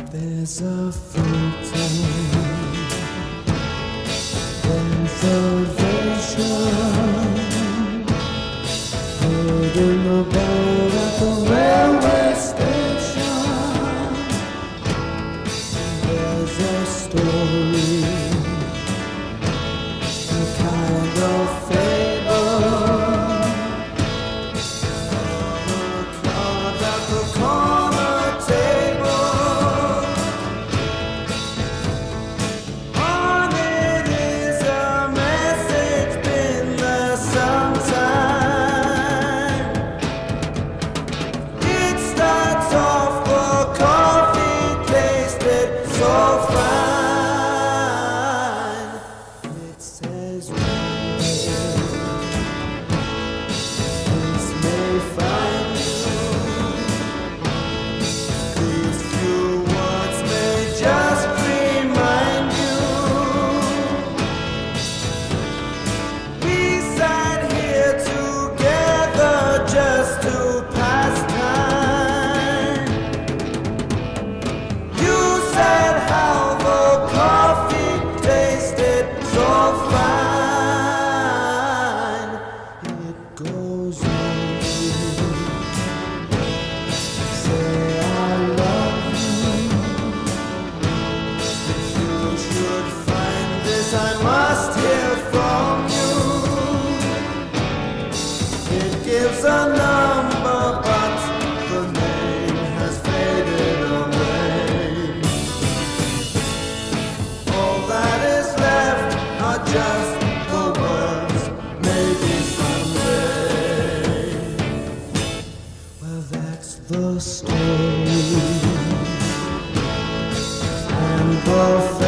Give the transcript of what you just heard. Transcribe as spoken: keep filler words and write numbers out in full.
There's a fountain, conservation, holding the boat at the railway station. There's a story, a kind of fable, of a card at the corner table. I must hear from you. It gives a number, but the name has faded away. All that is left are just the words, maybe someday. Well, that's the story, and the